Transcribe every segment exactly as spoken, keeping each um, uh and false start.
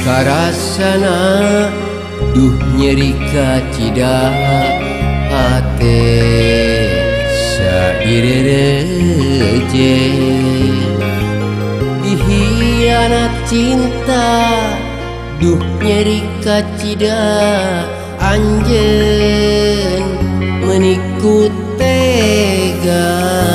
karasana duh nyeri kacida hate sairereje dihianat cinta duh nyeri kacida anjeun meniku tega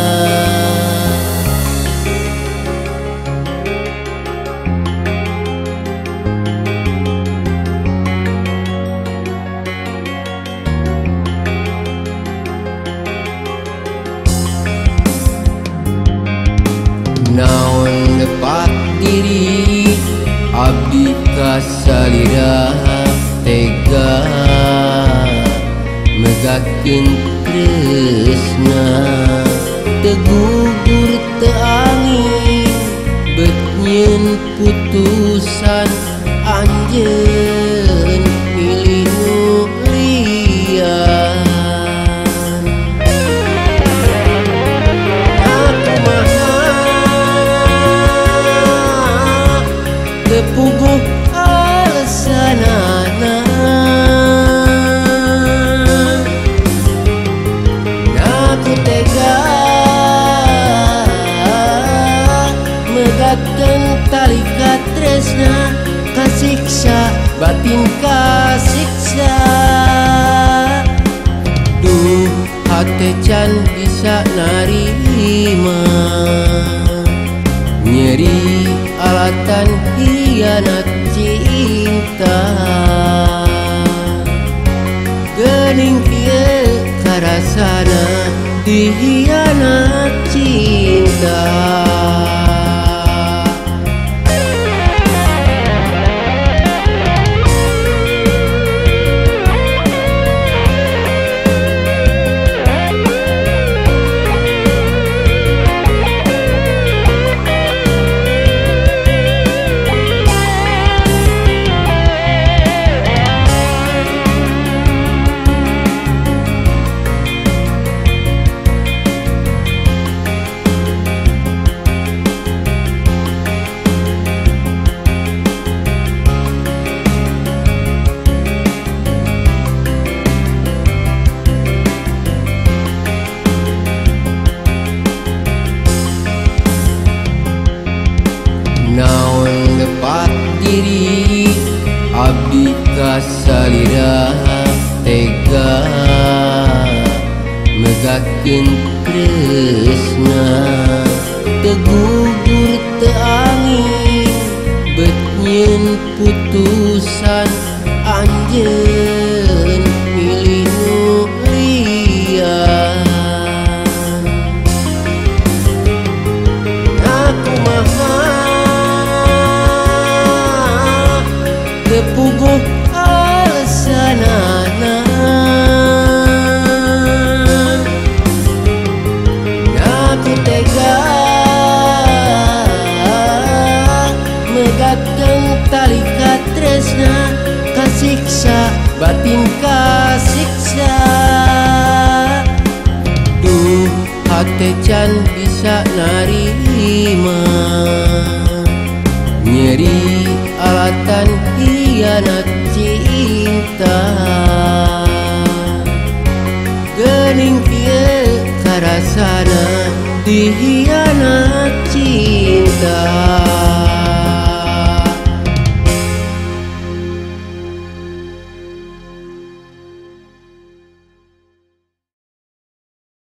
naon lepat diri abdi kasalira tega megakeun tresna tegugur teu angin beut nyieun putusan anjeun pilih nu lian puguh alesanana naku tega megakeun tali katresna kasiksa batin kasiksa duh hate can bisa narima nyeri alatan hianat cinta geuning ieu karasana dihianat cinta naon lepat diri abdi kasalira tega megakeun tresna tegugur teu angin beut nyieun putusan anjeun pilih nu lian aku maha puguh alesanana naku tega megakeun tali katresna kasiksa batin kasiksa duh hate can bisa narima nyeri alatan hianat cinta geuning ieu karasana dihianat cinta.